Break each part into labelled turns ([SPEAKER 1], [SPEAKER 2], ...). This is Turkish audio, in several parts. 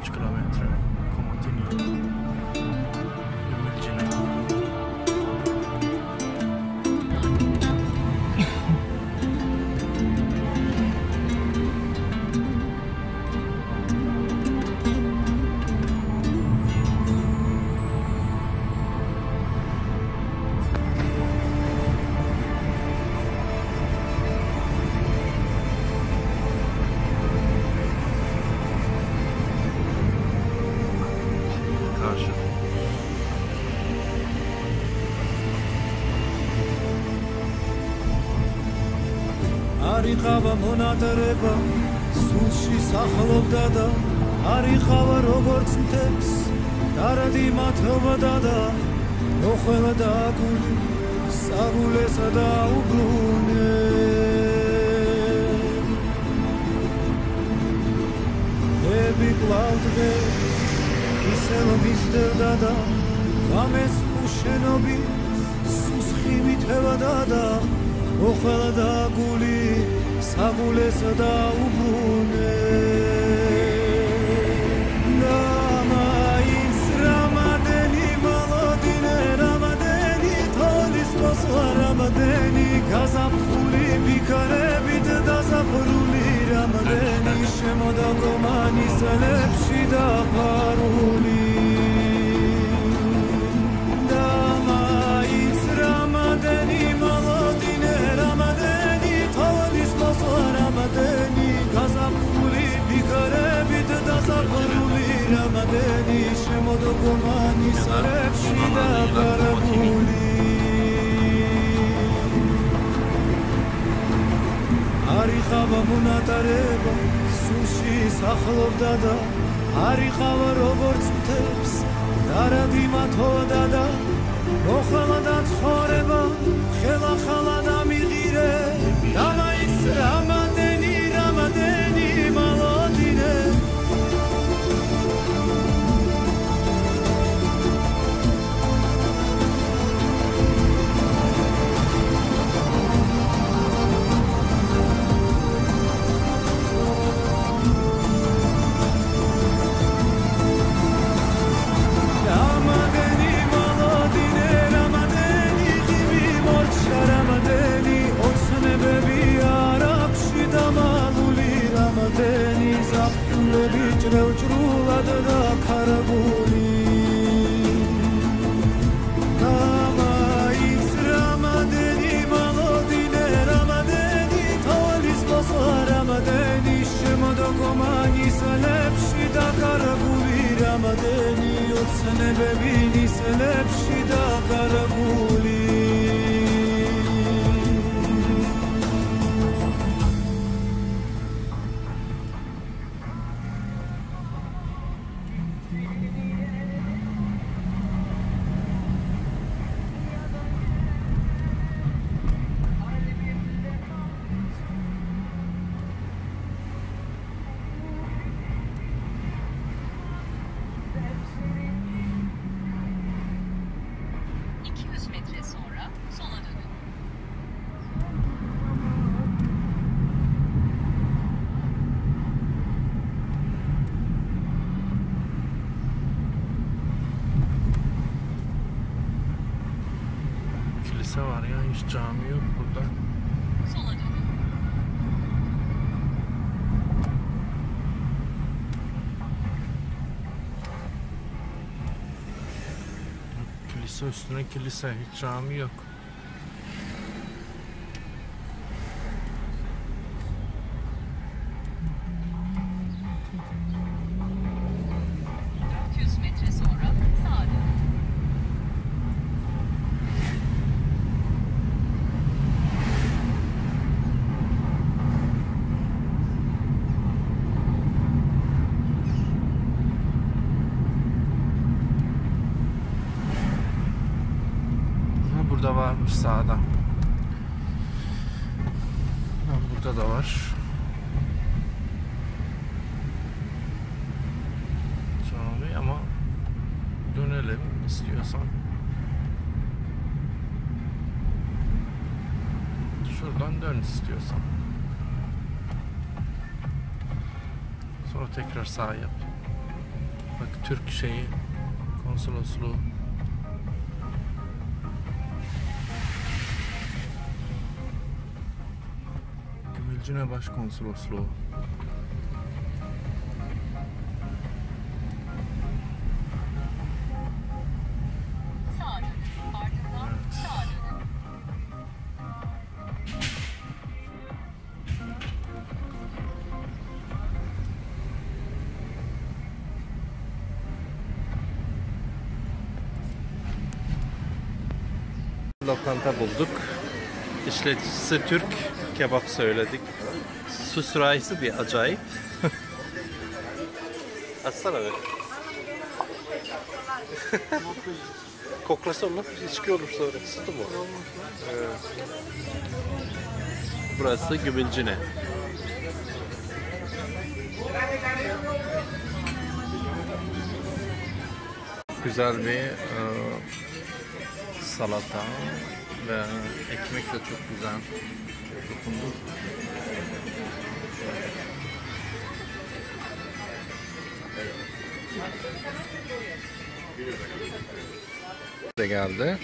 [SPEAKER 1] 13 kilometre. Komotini. Ümülcine.
[SPEAKER 2] არიყავა მონატრება სულში სახლობდა და არიყავა როგორც მთებს დარადი მათობდა და მოხველა და გული საგულესა და უბრუნე ები კლავდღე ისევ მისდევდა და გამეს უშენობი სუსხი მითევდა და მოხველა და გული საგულესა და უბრუნე და მაინც რამადენი მოლოდინე რამადენი თოლის მოსვლა რამადენი გაზაფხული ბიქარებით დაზაფრული რამადენი შემოდა გომანის ელებში დაფარული და მაინც რამადენი Ramadeni gazapuli bikarebit dazapuli Ramadeni shemodo gomani sarepshida karabuli Arixava munatareba sushi sakhlovda da Arixava როგორც მთებს დარადი მათოდა და მოხლა და ცხოვრება ხელახლა და მიღირე და მაინც რამადენი რამადენი მალოდინე Ramadeni zapulები ჭრელჭრულად და ქარაგული და მაინც რამადენი მალოდინე რამადენი თოლის მოსვლა რამადენი შემოდა გომანის ელებში და ქარაგული რამადენი ოცნებები ნის ელებში და ქარაგული
[SPEAKER 1] var ya, hiç cami yok burada.
[SPEAKER 3] Sola dönün.
[SPEAKER 1] Kilise üstüne kilise, hiç cami yok. Burada varmış sağda. Burada da var. Cami ama dönelim istiyorsan. Şuradan dön istiyorsan. Sonra tekrar sağ yap. Bak Türk şeyi, konsolosluğu. Gümülcine Başkonsolosluğu.
[SPEAKER 3] Sağa dönün. Ardından
[SPEAKER 1] Evet.
[SPEAKER 3] sağa dönün.
[SPEAKER 1] Lokanta bulduk. İşleticisi Türk, kebap söyledik. Su sürahisi bir acayip. Açsana be. Koklasa olur, içki olur sonra. Sıtı mı? Evet. Burası Gümülcine. Güzel bir salata ve ekmek de çok güzel dokundu. De geldi.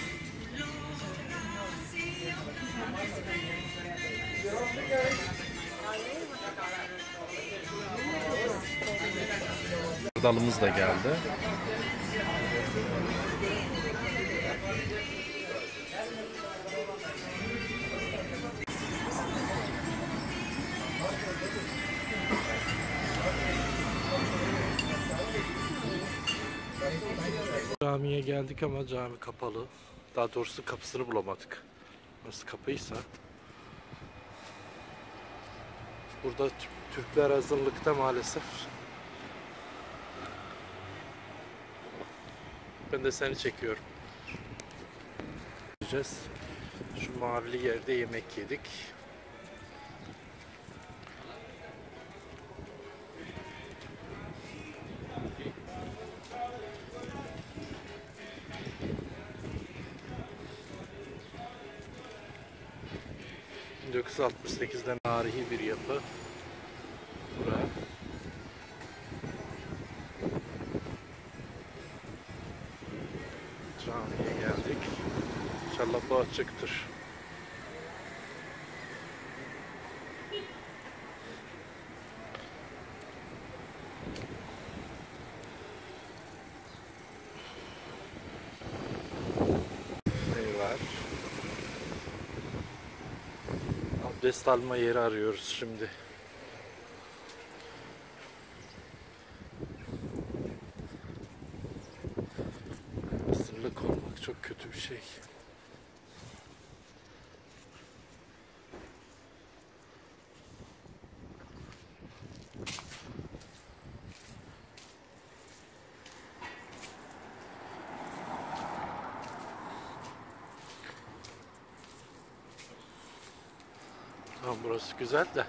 [SPEAKER 1] Dalımız da geldi. Camiye geldik ama cami kapalı. Daha doğrusu kapısını bulamadık. Nasıl kapıysa. Burada Türkler azınlıkta maalesef. Ben de seni çekiyorum. Şu mavili yerde yemek yedik. ...1968'den tarihi bir yapı. Buraya. Camiye geldik. İnşallah bu açıktır. Ne var? Abdest alma yeri arıyoruz şimdi. Hazırlık olmak çok kötü bir şey. Tamam, burası güzel de.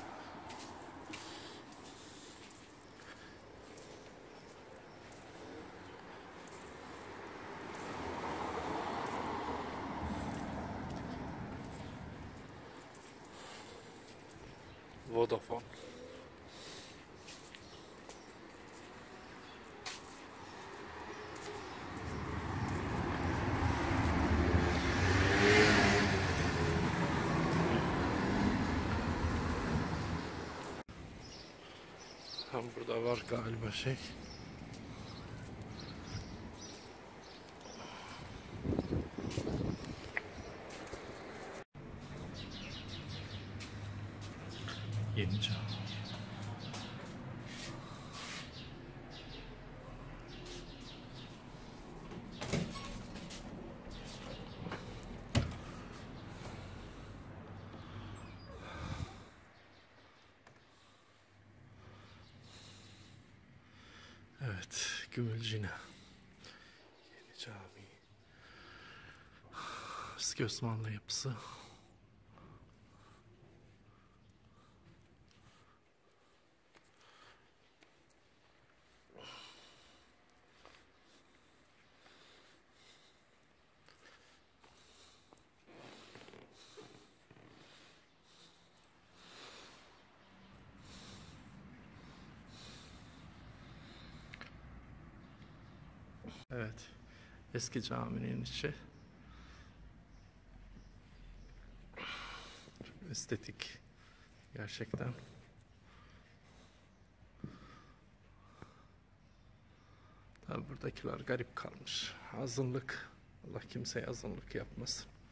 [SPEAKER 1] Vodafone. Tam burada var galiba şey. Yeni Cami. Evet, Gümülcine. Yeni Cami. Eski Osmanlı yapısı. Evet. Eski caminin içi. Çok estetik. Gerçekten. Tabi buradakiler garip kalmış. Azınlık. Allah kimseye azınlık yapmasın.